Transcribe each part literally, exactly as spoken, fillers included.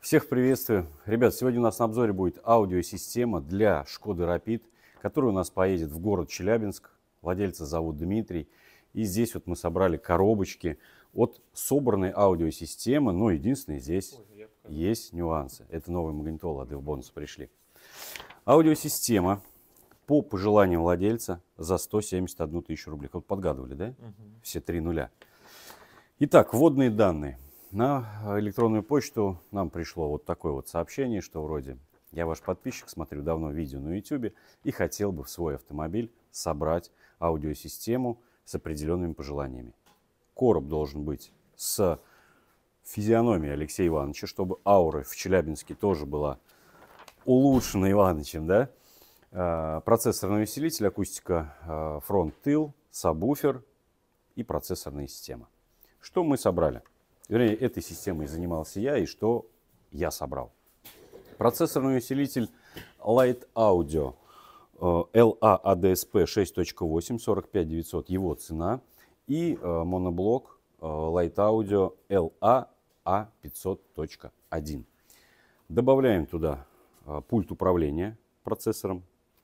Всех приветствую. Ребят, сегодня у нас на обзоре будет аудиосистема для Шкоды Rapid, которая у нас поедет в город Челябинск. Владельца зовут Дмитрий. И здесь вот мы собрали коробочки от собранной аудиосистемы. Но единственное, здесь есть нюансы. Это новые магнитолы от DevBonus пришли. Аудиосистема по пожеланиям владельца за сто семьдесят одну тысячу рублей. Вот подгадывали, да? Угу. Все три нуля. Итак, вводные данные. На электронную почту нам пришло вот такое вот сообщение, что вроде я ваш подписчик, смотрю давно видео на YouTube и хотел бы в свой автомобиль собрать аудиосистему с определенными пожеланиями. Короб должен быть с физиономией Алексея Ивановича, чтобы аура в Челябинске тоже была улучшена Ивановичем, да? Процессорный усилитель, акустика фронт-тыл, сабвуфер и процессорная система. Что мы собрали? Вернее, этой системой занимался я, и что я собрал. Процессорный усилитель Light Audio эл эй эй ди эс пи шесть точка восемь, сорок пять девятьсот, его цена. И моноблок Light Audio эл эй эй пятьсот точка один. Добавляем туда пульт управления процессором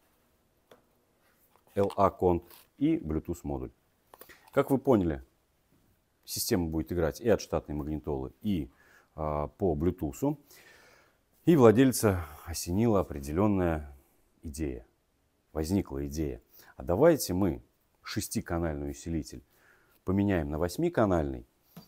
эл эй Cont и Bluetooth модуль. Как вы поняли, система будет играть и от штатной магнитолы, и а, по Bluetooth. И владельца осенила определенная идея. Возникла идея. А давайте мы шестиканальный усилитель поменяем на восьмиканальный.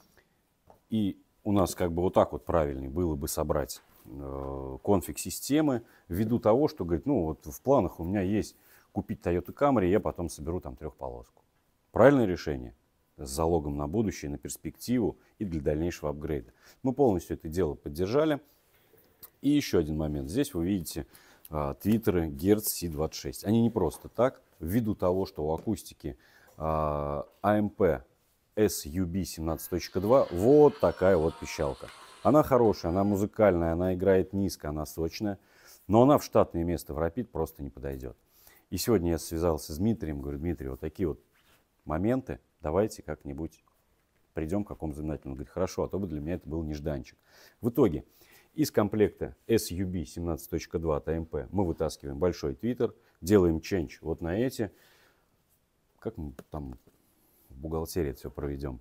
И у нас как бы вот так вот правильнее было бы собрать э, конфиг системы. Ввиду того, что, говорит, ну вот в планах у меня есть купить Toyota Camry, я потом соберу там трехполоску. Правильное решение? С залогом на будущее, на перспективу и для дальнейшего апгрейда. Мы полностью это дело поддержали. И еще один момент. Здесь вы видите а, твиттеры Hertz си двадцать шесть. Они не просто так, ввиду того, что у акустики а, эй эм пи эс ю би семнадцать точка два вот такая вот пищалка. Она хорошая, она музыкальная, она играет низко, она сочная, но она в штатное место в Rapid просто не подойдет. И сегодня я связался с Дмитрием, говорю, Дмитрий, вот такие вот моменты, давайте как-нибудь придем к какому-то знаменателю. Он говорит, хорошо, а то бы для меня это был нежданчик. В итоге из комплекта эс ю би семнадцать точка два от эй эм пи мы вытаскиваем большой твиттер, делаем change вот на эти. Как мы там в бухгалтерии это все проведем?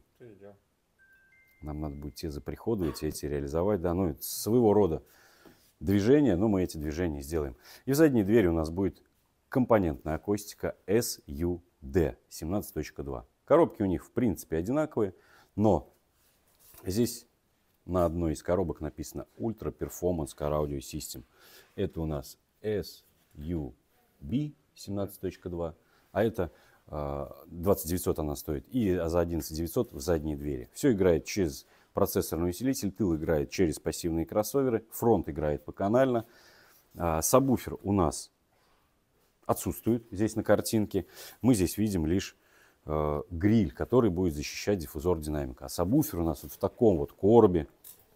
Нам надо будет те заприходовать, эти реализовать. Да, ну, это своего рода движения, но мы эти движения сделаем. И в задней двери у нас будет компонентная акустика эс ю ди семнадцать точка два. Коробки у них в принципе одинаковые, но здесь на одной из коробок написано Ultra Performance Car Audio System. Это у нас эс ю би семнадцать точка два, а это двадцать девятьсот она стоит. И за одиннадцать девятьсот в задние двери. Все играет через процессорный усилитель, тыл играет через пассивные кроссоверы, фронт играет поканально. Сабвуфер у нас отсутствует здесь на картинке. Мы здесь видим лишь э, гриль, который будет защищать диффузор динамика. А сабвуфер у нас вот в таком вот коробе.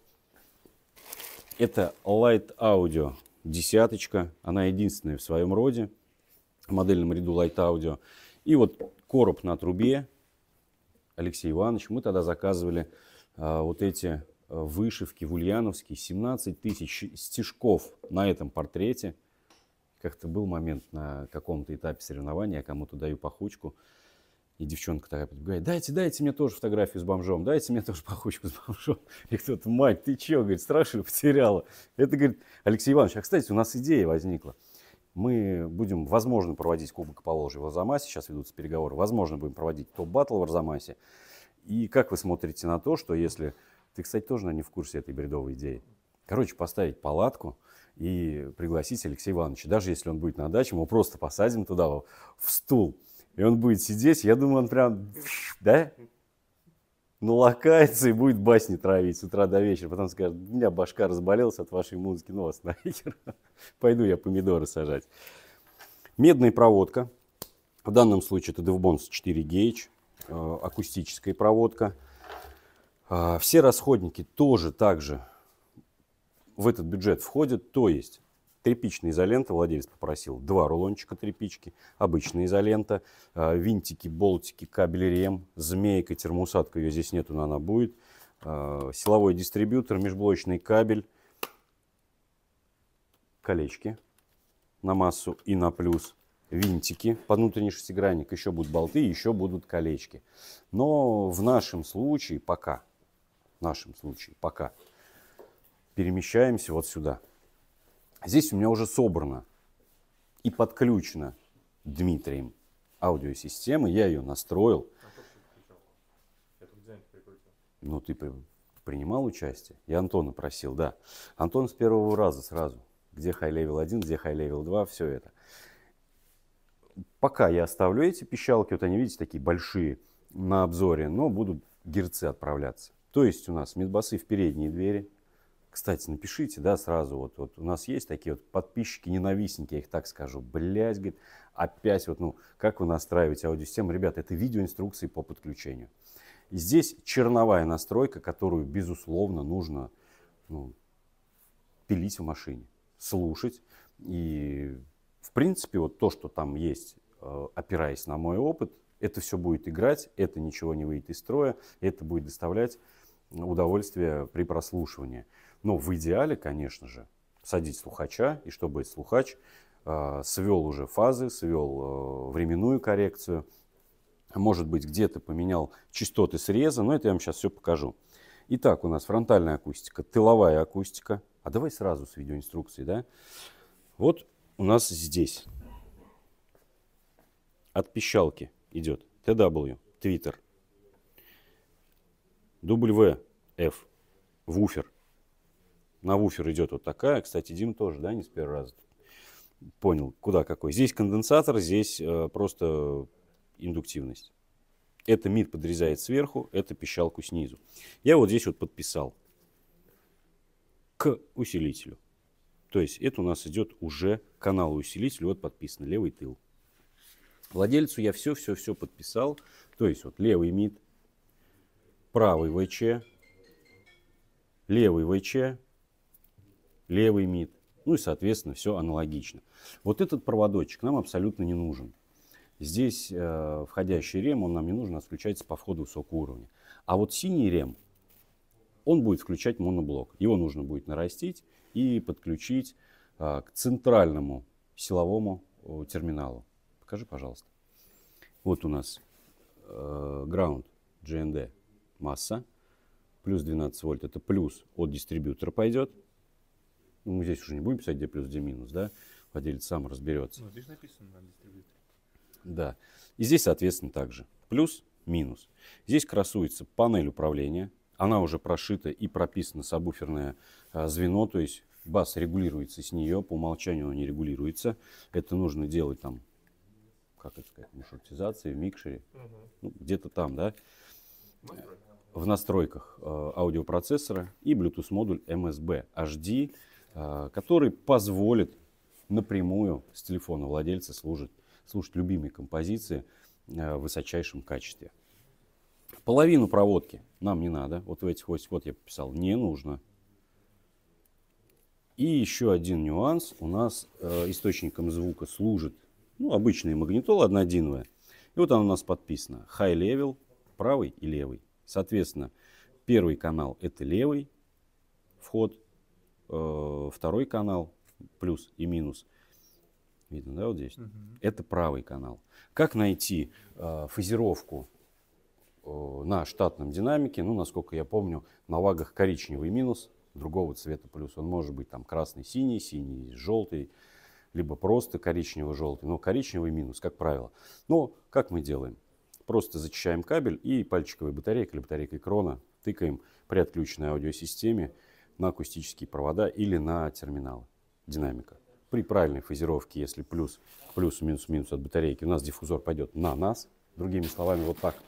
Это Light Audio десяточка. Она единственная в своем роде. В модельном ряду Light Audio. И вот короб на трубе. Алексей Иванович. Мы тогда заказывали э, вот эти э, вышивки в ульяновские. семнадцать тысяч стежков на этом портрете. Как-то был момент на каком-то этапе соревнования, я кому-то даю пахучку, и девчонка такая подбегает, дайте, дайте мне тоже фотографию с бомжом, дайте мне тоже пахучку с бомжом. И кто-то, мать, ты че, говорит, страшно потеряла. Это, говорит, Алексей Иванович, а, кстати, у нас идея возникла. Мы будем, возможно, проводить Кубок Поволжья в Арзамасе, сейчас ведутся переговоры, возможно, будем проводить топ-баттл в Арзамасе. И как вы смотрите на то, что если, ты, кстати, тоже, наверное, не в курсе этой бредовой идеи, короче, поставить палатку, и пригласить Алексея Ивановича. Даже если он будет на даче, мы его просто посадим туда, в стул. И он будет сидеть, я думаю, он прям, да, налакается и будет басни травить с утра до вечера. Потом скажет, у меня башка разболелась от вашей музыки, ну вас нахер. Пойду я помидоры сажать. Медная проводка. В данном случае это DevBonus четыре гейдж, акустическая проводка. Все расходники тоже также в этот бюджет входит, то есть тряпичная изолента, владелец попросил два рулончика тряпички, обычная изолента, винтики, болтики, кабель рем, змейка, термоусадка, ее здесь нету, но она будет, силовой дистрибьютор, межблочный кабель, колечки на массу и на плюс, винтики под внутренний шестигранник, еще будут болты, еще будут колечки. Но в нашем случае пока, в нашем случае пока перемещаемся вот сюда. Здесь у меня уже собрано и подключено Дмитрием аудиосистема, я ее настроил. Ну, ты принимал участие? Я Антона просил, да. Антон с первого раза сразу. Где High Level один, где High Level два, все это. Пока я оставлю эти пищалки, вот они, видите, такие большие на обзоре, но будут герцы отправляться. То есть у нас мидбасы в передние двери. Кстати, напишите, да, сразу, вот, вот у нас есть такие вот подписчики, ненавистники, я их так скажу, блядь, говорит, опять вот, ну, как вы настраиваете аудиосистему? Ребята, это видеоинструкции по подключению. И здесь черновая настройка, которую, безусловно, нужно, ну, пилить в машине, слушать. И, в принципе, вот то, что там есть, опираясь на мой опыт, это все будет играть, это ничего не выйдет из строя, это будет доставлять удовольствие при прослушивании. Но в идеале, конечно же, садить слухача, и чтобы слухач э, свел уже фазы, свел э, временную коррекцию, может быть, где-то поменял частоты среза, но это я вам сейчас все покажу. Итак, у нас фронтальная акустика, тыловая акустика. А давай сразу с видеоинструкцией, да? Вот у нас здесь от пищалки идет ти дабл ю, Twitter, дабл ю эф, вуфер. На вуфер идет вот такая. Кстати, Дим тоже, да, не с первого раза понял, куда какой. Здесь конденсатор, здесь э, просто индуктивность. Это мид подрезает сверху, это пищалку снизу. Я вот здесь вот подписал к усилителю. То есть это у нас идет уже канал усилителя, вот подписано, левый тыл. Владельцу я все-все-все подписал. То есть вот левый мид, правый ВЧ, левый ВЧ, левый мид. Ну и, соответственно, все аналогично. Вот этот проводочек нам абсолютно не нужен. Здесь э, входящий рем, он нам не нужен, а включается по входу высокого уровня. А вот синий рем, он будет включать моноблок. Его нужно будет нарастить и подключить э, к центральному силовому э, терминалу. Покажи, пожалуйста. Вот у нас э, ground джи эн ди масса. Плюс двенадцать вольт. Это плюс от дистрибьютора пойдет. Ну, мы здесь уже не будем писать, где плюс, где минус, да? Владелец сам разберется. Ну, здесь написано на дистрибьюторе. Да. И здесь, соответственно, также плюс, минус. Здесь красуется панель управления. Она уже прошита и прописана сабвуферное а, звено. То есть бас регулируется с нее. По умолчанию он не регулируется. Это нужно делать там, как это сказать, маршрутизации, в микшере. Угу. Ну, где-то там, да? В настройках э, аудиопроцессора и Bluetooth модуль эм эс би эйч ди, э, который позволит напрямую с телефона владельца служить, слушать любимые композиции э, в высочайшем качестве. Половину проводки нам не надо. Вот в этих вот я писал, не нужно. И еще один нюанс. У нас э, источником звука служит, ну, обычная магнитола однодиновая. И вот она у нас подписана. High Level, правый и левый. Соответственно, первый канал это левый вход, э, второй канал плюс и минус. Видно, да, вот здесь? Uh-huh. Это правый канал. Как найти э, фазировку э, на штатном динамике? Ну, насколько я помню, на вагах коричневый минус, другого цвета плюс. Он может быть там красный-синий, синий-желтый, либо просто коричнево-желтый. Но коричневый минус, как правило. Но как мы делаем? Просто зачищаем кабель и пальчиковой батарейкой или батарейкой крона тыкаем при отключенной аудиосистеме на акустические провода или на терминалы динамика. При правильной фазировке, если плюс, плюс, минус, минус от батарейки, у нас диффузор пойдет на нас. Другими словами, вот так.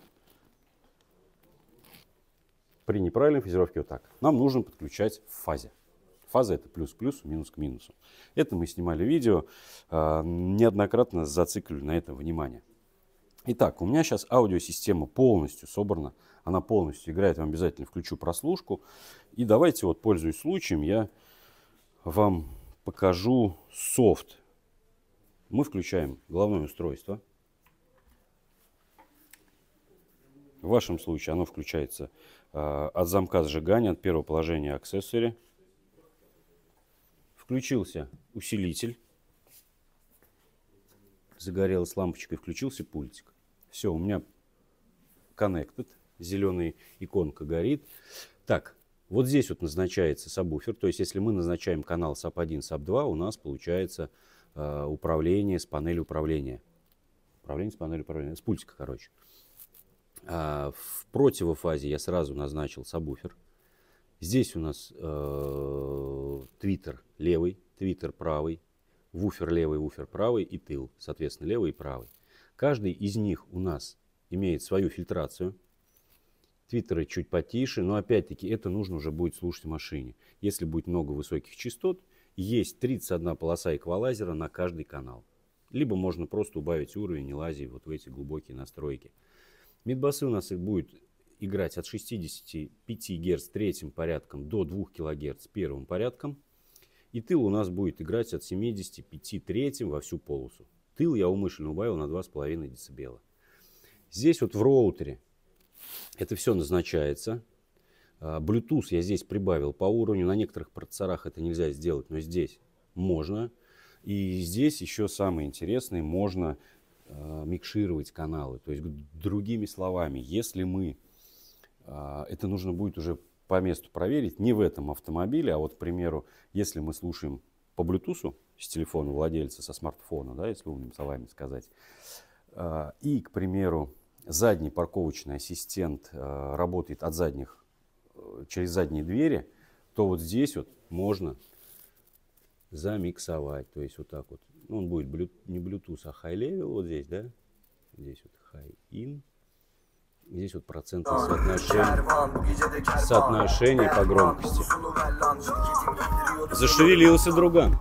При неправильной фазировке вот так. Нам нужно подключать в фазе. Фаза это плюс к плюсу, минус к минусу. Это мы снимали видео, неоднократно зацикливали на это внимание. Итак, у меня сейчас аудиосистема полностью собрана. Она полностью играет. Я вам обязательно включу прослушку. И давайте, вот, пользуясь случаем, я вам покажу софт. Мы включаем головное устройство. В вашем случае оно включается э, от замка сжигания, от первого положения аксессуари. Включился усилитель. Загорелась лампочка и включился пультик. Все, у меня connected. Зеленая иконка горит. Так, вот здесь вот назначается сабвуфер. То есть, если мы назначаем канал саб один, саб два, у нас получается э, управление с панели управления. Управление с панели управления. С пультика, короче. А в противофазе я сразу назначил сабвуфер. Здесь у нас э, твиттер левый, твиттер правый, вуфер левый, вуфер правый и тыл, соответственно, левый и правый. Каждый из них у нас имеет свою фильтрацию. Твиттеры чуть потише, но опять-таки это нужно уже будет слушать в машине. Если будет много высоких частот, есть тридцать одна полоса эквалайзера на каждый канал. Либо можно просто убавить уровень, не лазя вот в эти глубокие настройки. Мидбасы у нас их будет играть от шестидесяти пяти герц третьим порядком до двух килогерц первым порядком. И тыл у нас будет играть от семидесяти пяти третьим во всю полосу. Тыл я умышленно убавил на два с половиной децибела. Здесь вот в роутере это все назначается. Bluetooth я здесь прибавил по уровню. На некоторых процессорах это нельзя сделать, но здесь можно. И здесь еще самое интересное, можно э, микшировать каналы. То есть, другими словами, если мы, э, это нужно будет уже по месту проверить, не в этом автомобиле, а вот, к примеру, если мы слушаем по Bluetooth с телефона владельца, со смартфона, да, если умными словами сказать, э, и, к примеру, задний парковочный ассистент э, работает от задних, э, через задние двери, то вот здесь вот можно замиксовать. То есть вот так вот. Ну, он будет блю, не Bluetooth, а High Level вот здесь, да? Здесь вот High In. Здесь вот процентное соотношение, соотношение по громкости. Зашевелился друган.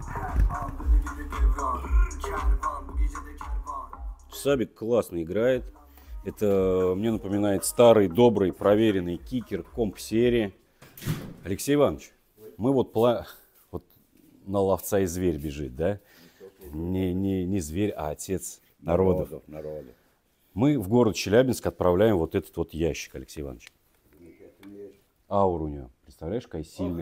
Сабик классно играет. Это мне напоминает старый, добрый, проверенный кикер комп-серии. Алексей Иванович, мы вот, пла... вот на ловца и зверь бежит, да? Не, не, не зверь, а отец народов. народов, народов. Мы в город Челябинск отправляем вот этот вот ящик, Алексей Иванович. Аура у него, представляешь, какая сильная.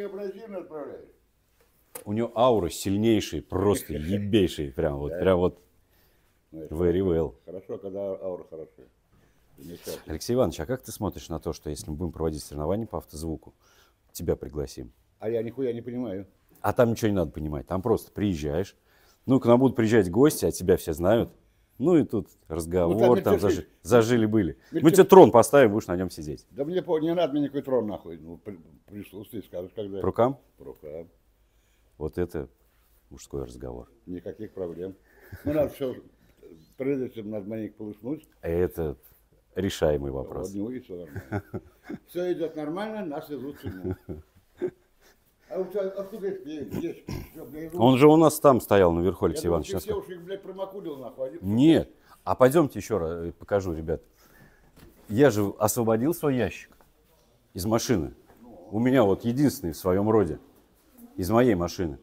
У него аура сильнейшая, просто ебейшая, прям вот, прям вот. Very well. Хорошо, когда аура хорошая. Алексей Иванович, а как ты смотришь на то, что если мы будем проводить соревнования по автозвуку, тебя пригласим? А я нихуя не понимаю. А там ничего не надо понимать, там просто приезжаешь. Ну, к нам будут приезжать гости, а тебя все знают. Ну и тут разговор, ну, там, там зажи, зажили-были. Мы тебе трон поставим, будешь на нем сидеть. Да мне не надо мне никакой трон нахуй. Ну, при, присутствие скажешь, когда. По рукам? По рукам. Вот это мужской разговор. Никаких проблем. Ну, надо все, прежде чем над маленько полыхнуть. Это решаемый вопрос. Вот, ну, и все нормально. Все идет нормально, нас везут сюда. А у тебя откуда здесь? Он же у нас там стоял наверху, Алексей Я Иванович. думал, ты все уж их, блядь, промокудил, нахуй. Нет. А пойдемте еще раз покажу, ребят. Я же освободил свой ящик из машины. У меня вот единственный в своем роде. Из моей машины.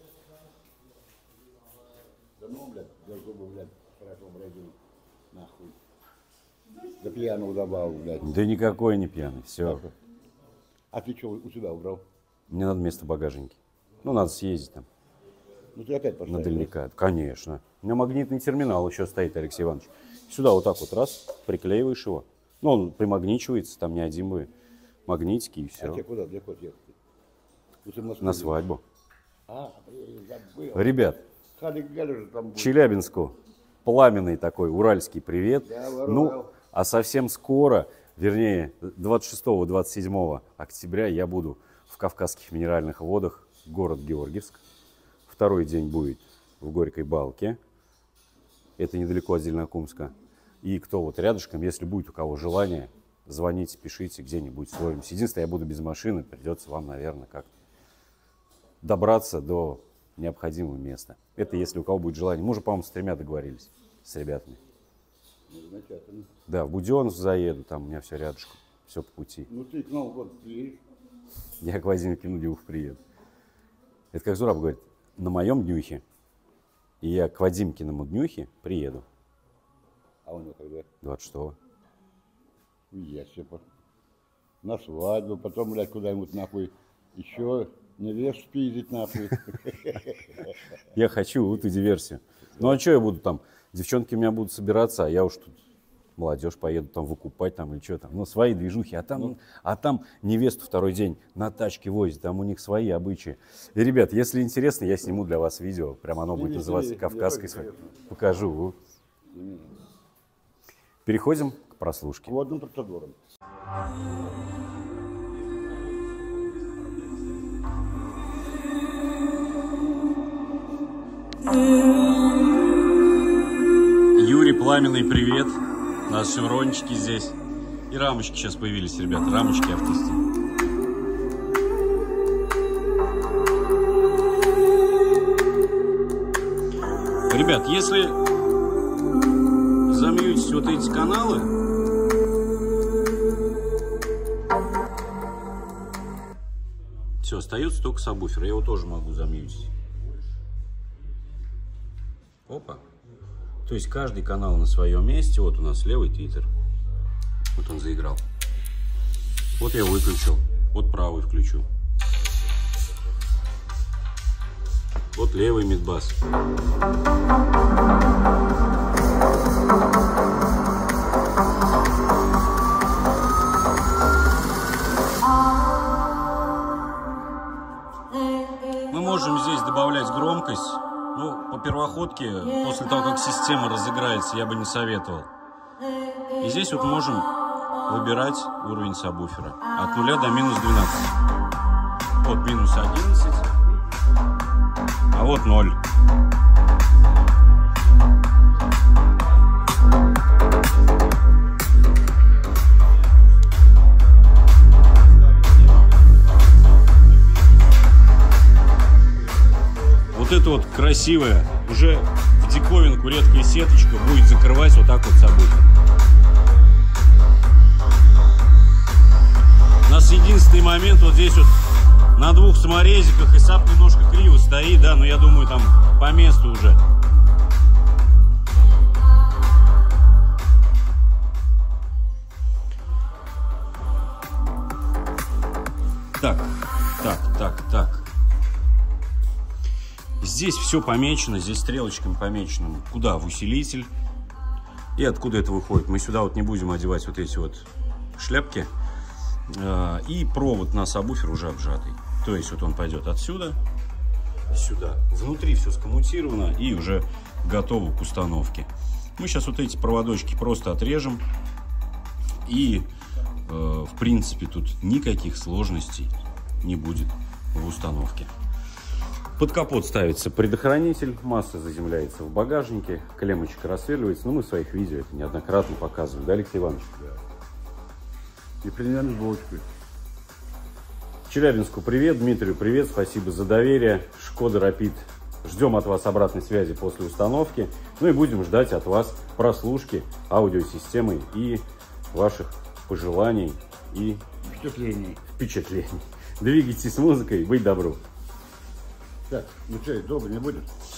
Да ну, блядь, я зубы, блядь, хорошо бродил. Нахуй. Да пьяного добавил, блядь. Да никакой не пьяный. Все. А ты что у себя убрал? Мне надо место багажники. Ну, надо съездить там. Ну, ты опять поставил? На дальника. Конечно. У меня магнитный терминал еще стоит, Алексей Иванович. Сюда вот так вот раз, приклеиваешь его. Ну, он примагничивается, там неодимые магнитики и все. А тебе куда, для кого ехать? На свадьбу. А, блин, забыл. Ребят, там Челябинску пламенный такой уральский привет. Да, ну, а совсем скоро, вернее, двадцать шестого — двадцать седьмого октября я буду в Кавказских минеральных водах, город Георгиевск. Второй день будет в Горькой Балке. Это недалеко от Зеленокумска. И кто вот рядышком, если будет у кого желание, звоните, пишите, где-нибудь словимся. Единственное, я буду без машины, придется вам, наверное, как-то добраться до необходимого места. Это если у кого будет желание. Мы уже, по-моему, с тремя договорились, с ребятами. Замечательно. Да, в Буденновск заеду, там у меня все рядышком, все по пути. Ну ты к Новому году приедешь? Я к Вадиму Кинудеву приеду. Это как Зураб говорит, на моем днюхе. И я к Вадимкиному днюхе приеду. А у него когда? двадцать шестого. Я себе на свадьбу, потом, блядь, куда-нибудь нахуй еще. Невесту спиздить нахуй. Я хочу эту диверсию. Ну а что я буду там? Девчонки у меня будут собираться, а я уж тут молодежь поеду там выкупать там или что там. Ну свои движухи, а там, ну. а там невесту второй день на тачке возят, там у них свои обычаи. И, ребят, если интересно, я сниму для вас видео. Прям оно будет называться «Кавказской свадьбы». Покажу. Переходим к прослушке. Водным процедурам. Юрий Пламенный, привет. У нас шеврончики здесь. И рамочки сейчас появились, ребята. Рамочки автисты. Ребят, если замьютить вот эти каналы, все, остается только сабвуфер. Я его тоже могу замьютить. Опа. То есть каждый канал на своем месте. Вот у нас левый твиттер. Вот он заиграл. Вот я выключил. Вот правый включу. Вот левый мидбас. Мы можем здесь добавлять громкость. Ну, по первоходке, после того, как система разыграется, я бы не советовал. И здесь вот можем выбирать уровень сабвуфера. От нуля до минус двенадцати. Вот минус одиннадцать. А вот ноль. Вот это вот красивая, уже в диковинку редкая сеточка будет закрывать вот так вот сабвуфер. У нас единственный момент вот здесь вот на двух саморезиках, и саб немножко криво стоит, да, но я думаю там по месту уже. Так, так, так, так. Здесь все помечено, здесь стрелочками помечено. Куда? В усилитель. И откуда это выходит? Мы сюда вот не будем одевать вот эти вот шляпки. И провод на сабвуфер уже обжатый. То есть вот он пойдет отсюда сюда. Внутри все скоммутировано и уже готово к установке. Мы сейчас вот эти проводочки просто отрежем. И в принципе тут никаких сложностей не будет в установке. Под капот ставится предохранитель, масса заземляется в багажнике, клеммочка рассверливается. Но мы в своих видео это неоднократно показываем, да, Алексей Иванович? Да. И примерно с булочкой. Челябинску привет, Дмитрию привет, спасибо за доверие. Шкода Рапид. Ждем от вас обратной связи после установки. Ну и будем ждать от вас прослушки аудиосистемы и ваших пожеланий и впечатлений. впечатлений. Двигайтесь с музыкой, быть добру. Так, ну что, долго не будет?